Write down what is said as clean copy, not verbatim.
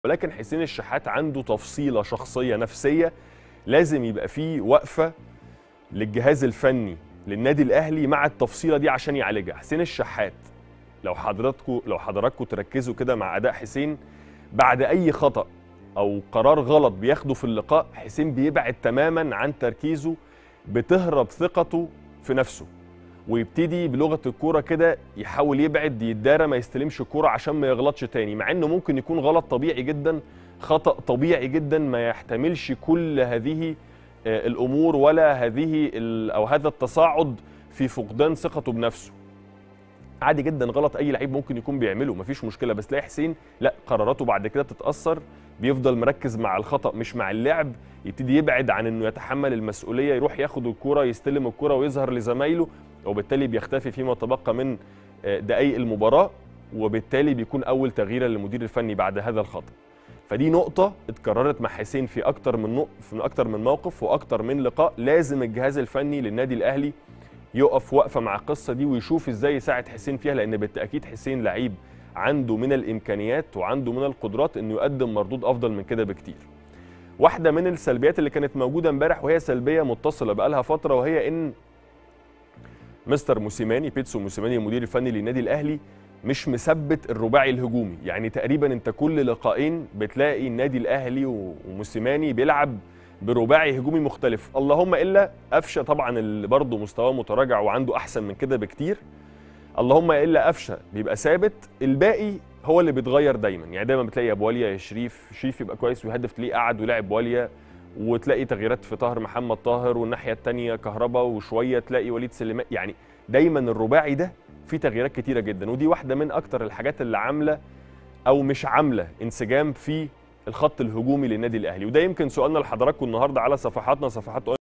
ولكن حسين الشحات عنده تفصيلة شخصية نفسية لازم يبقى فيه وقفة للجهاز الفني للنادي الأهلي مع التفصيلة دي عشان يعالجها. حسين الشحات لو حضراتكم تركزوا كده مع أداء حسين بعد أي خطأ أو قرار غلط بياخده في اللقاء، حسين بيبعد تماما عن تركيزه، بتهرب ثقته في نفسه ويبتدي بلغة الكورة كده يحاول يبعد يتدارى ما يستلمش الكورة عشان ما يغلطش تاني، مع انه ممكن يكون غلط طبيعي جدا، خطأ طبيعي جدا ما يحتملش كل هذه الامور ولا هذه او هذا التصاعد في فقدان ثقته بنفسه. عادي جدا، غلط اي لعيب ممكن يكون بيعمله، مفيش مشكلة، بس تلاقي حسين لا، قراراته بعد كده بتتأثر، بيفضل مركز مع الخطأ مش مع اللعب، يبتدي يبعد عن انه يتحمل المسؤولية، يروح ياخد الكورة يستلم الكورة ويظهر لزمايله، وبالتالي بيختفي فيما تبقى من دقائق المباراة، وبالتالي بيكون أول تغيير للمدير الفني بعد هذا الخطأ. فدي نقطة اتكررت مع حسين في أكتر من موقف وأكتر من لقاء. لازم الجهاز الفني للنادي الأهلي يقف وقفة مع القصة دي ويشوف ازاي يساعد حسين فيها، لأن بالتأكيد حسين لعيب عنده من الإمكانيات وعنده من القدرات إنه يقدم مردود أفضل من كده بكتير. واحدة من السلبيات اللي كانت موجودة امبارح، وهي سلبية متصلة بقالها فترة، وهي إن مستر موسيماني، بيتسو موسيماني المدير الفني للنادي الاهلي، مش مثبت الرباعي الهجومي. يعني تقريبا انت كل لقاءين بتلاقي النادي الاهلي وموسيماني بيلعب برباعي هجومي مختلف، اللهم الا قفشه طبعا اللي برضه مستواه متراجع وعنده احسن من كده بكتير، اللهم الا قفشه بيبقى ثابت، الباقي هو اللي بيتغير دايما. يعني دايما بتلاقي ابو وليا، شريف يبقى كويس ويهدف، تلاقيه قعد ولاعب ابو وليا، وتلاقي تغييرات في طاهر محمد طاهر، والناحيه الثانيه كهربا، وشويه تلاقي وليد سليمان. يعني دايما الرباعي ده فيه تغييرات كتيره جدا، ودي واحده من اكتر الحاجات اللي عامله او مش عامله انسجام في الخط الهجومي للنادي الاهلي. وده يمكن سؤالنا لحضراتكم النهارده على صفحاتنا، صفحات